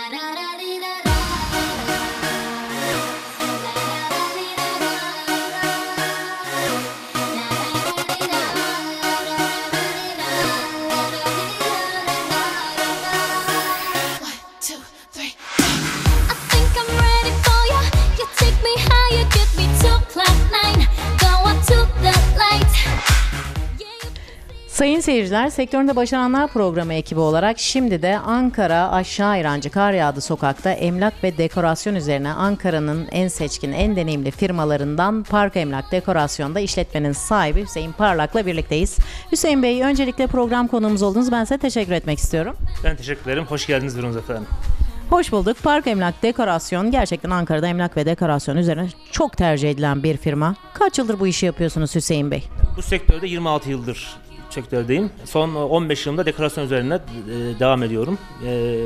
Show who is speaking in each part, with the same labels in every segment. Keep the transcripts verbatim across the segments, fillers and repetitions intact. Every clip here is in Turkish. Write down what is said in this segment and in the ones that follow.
Speaker 1: Sayın seyirciler, Sektöründe Başaranlar programı ekibi olarak şimdi de Ankara Aşağı İrancı Kar Yağdı Sokak'ta emlak ve dekorasyon üzerine Ankara'nın en seçkin, en deneyimli firmalarından Park Emlak Dekorasyon'da işletmenin sahibi Hüseyin Parlak'la birlikteyiz. Hüseyin Bey, öncelikle program konuğumuz oldunuz. Ben size teşekkür etmek istiyorum.
Speaker 2: Ben teşekkür ederim. Hoş geldiniz Durunuz efendim.
Speaker 1: Hoş bulduk. Park Emlak Dekorasyon gerçekten Ankara'da emlak ve dekorasyon üzerine çok tercih edilen bir firma. Kaç yıldır bu işi yapıyorsunuz Hüseyin Bey?
Speaker 2: Bu sektörde yirmi altı yıldır sektördeyim. Son on beş yılımda dekorasyon üzerine e, devam ediyorum. E,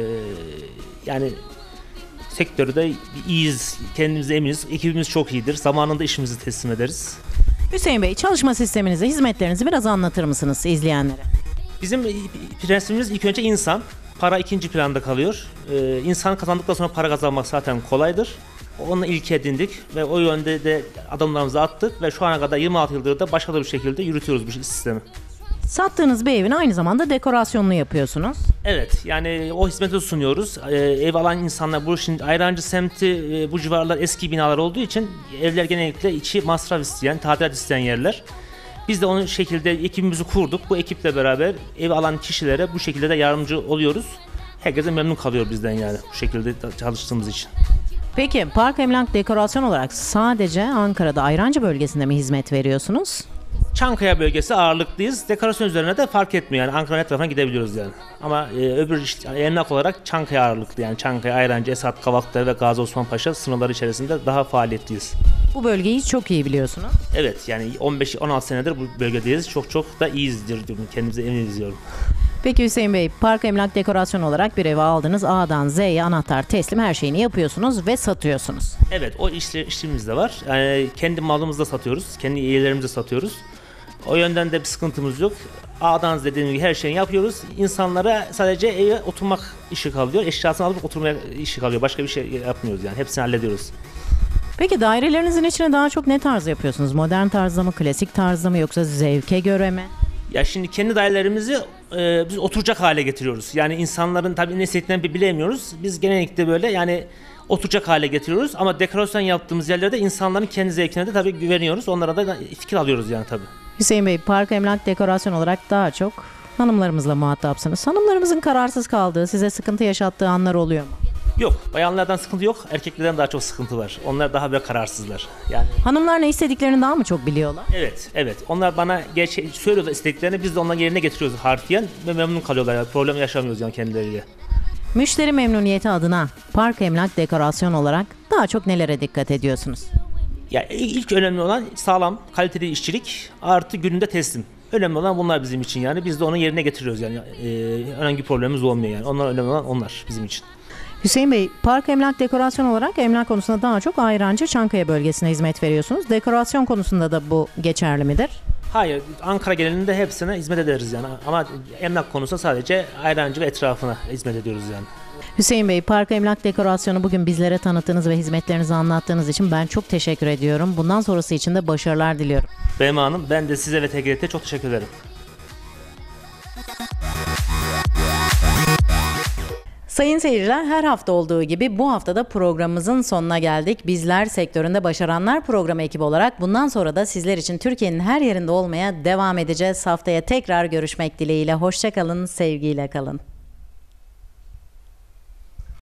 Speaker 2: yani sektörde iyiyiz, kendimize eminiz. Ekibimiz çok iyidir. Zamanında işimizi teslim ederiz.
Speaker 1: Hüseyin Bey, çalışma sisteminizi, hizmetlerinizi biraz anlatır mısınız izleyenlere?
Speaker 2: Bizim prensibimiz ilk önce insan. Para ikinci planda kalıyor. Ee, insan kazandıktan sonra para kazanmak zaten kolaydır. Onu ilke edindik ve o yönde de adımlarımızı attık ve şu ana kadar yirmi altı yıldır da başarılı bir şekilde yürütüyoruz bu sistemi.
Speaker 1: Sattığınız bir evin aynı zamanda dekorasyonunu yapıyorsunuz.
Speaker 2: Evet, yani o hizmeti sunuyoruz. Ee, ev alan insanlar, bu şimdi Ayrancı semti, e, bu civarlar eski binalar olduğu için evler genellikle içi masraf isteyen, tadilat isteyen yerler. Biz de onun şekilde ekibimizi kurduk. Bu ekiple beraber ev alan kişilere bu şekilde de yardımcı oluyoruz. Herkese memnun kalıyor bizden yani bu şekilde çalıştığımız için.
Speaker 1: Peki Park Emlak Dekorasyon olarak sadece Ankara'da Ayrancı bölgesinde mi hizmet veriyorsunuz?
Speaker 2: Çankaya bölgesi ağırlıklıyız. Dekorasyon üzerine de fark etmiyor yani Ankara'nın etrafına gidebiliyoruz yani. Ama e, öbür işte, emlak olarak Çankaya ağırlıklı yani Çankaya, Ayrancı, Esat, Kavaklıdere ve Gazi Osman Paşa sınırları içerisinde daha faaliyetliyiz.
Speaker 1: Bu bölgeyi çok iyi biliyorsunuz.
Speaker 2: Evet, yani on beş on altı senedir bu bölgedeyiz. Çok çok da iyiyizdir, kendimize eminiz diyorum.
Speaker 1: Peki Hüseyin Bey, Park Emlak Dekorasyon olarak bir evi aldınız. A'dan Z'ye anahtar teslim her şeyini yapıyorsunuz ve satıyorsunuz.
Speaker 2: Evet, o işle, işimiz de var. Yani kendi malımızı da satıyoruz. Kendi üyelerimizi de satıyoruz. O yönden de bir sıkıntımız yok. A'dan Z'ye dediğim gibi her şeyi yapıyoruz. İnsanlara sadece eve oturmak işi kalıyor. Eşyasını alıp oturmaya işi kalıyor. Başka bir şey yapmıyoruz yani. Hepsini hallediyoruz.
Speaker 1: Peki dairelerinizin içine daha çok ne tarz yapıyorsunuz? Modern tarzda mı, klasik tarzda mı yoksa zevke göre mi?
Speaker 2: Ya şimdi kendi dairelerimizi e, biz oturacak hale getiriyoruz. Yani insanların tabii ne istediklerini bilemiyoruz. Biz genellikle böyle yani oturacak hale getiriyoruz. Ama dekorasyon yaptığımız yerlerde insanların kendi zevkine de tabii güveniyoruz. Onlara da fikir alıyoruz yani tabii.
Speaker 1: Hüseyin Bey, Park Emlak Dekorasyon olarak daha çok hanımlarımızla muhatapsınız. Hanımlarımızın kararsız kaldığı, size sıkıntı yaşattığı anlar oluyor mu?
Speaker 2: Yok, bayanlardan sıkıntı yok, erkeklerden daha çok sıkıntı var. Onlar daha böyle kararsızlar. Yani
Speaker 1: hanımlar ne istediklerini daha mı çok biliyorlar?
Speaker 2: Evet, evet. Onlar bana gerçek söylüyorlar istediklerini, biz de onların yerine getiriyoruz harfiyen ve memnun kalıyorlar. Yani problem yaşamıyoruz yani kendileriyle.
Speaker 1: Müşteri memnuniyeti adına Park Emlak Dekorasyon olarak daha çok nelere dikkat ediyorsunuz?
Speaker 2: Ya ilk önemli olan sağlam, kaliteli işçilik artı gününde teslim. Önemli olan bunlar bizim için yani. Biz de onun yerine getiriyoruz yani. Ee, herhangi bir problemimiz olmuyor yani. Onlar önemli olan onlar bizim için.
Speaker 1: Hüseyin Bey, Park Emlak Dekorasyon olarak emlak konusunda daha çok Ayrancı, Çankaya bölgesine hizmet veriyorsunuz. Dekorasyon konusunda da bu geçerli midir?
Speaker 2: Hayır, Ankara genelinde hepsine hizmet ederiz yani. Ama emlak konusunda sadece Ayrancı ve etrafına hizmet ediyoruz yani.
Speaker 1: Hüseyin Bey, Park Emlak Dekorasyonu bugün bizlere tanıttığınız ve hizmetlerinizi anlattığınız için ben çok teşekkür ediyorum. Bundan sonrası için de başarılar diliyorum.
Speaker 2: Beyma Hanım, ben de size ve T G T'ye çok teşekkür ederim.
Speaker 1: Sayın seyirciler, her hafta olduğu gibi bu hafta da programımızın sonuna geldik. Bizler Sektöründe Başaranlar programı ekibi olarak bundan sonra da sizler için Türkiye'nin her yerinde olmaya devam edeceğiz. Haftaya tekrar görüşmek dileğiyle. Hoşça kalın, sevgiyle kalın.